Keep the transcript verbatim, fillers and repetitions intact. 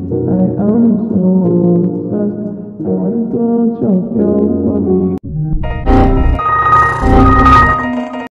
I am so obsessed. I want to chop your body.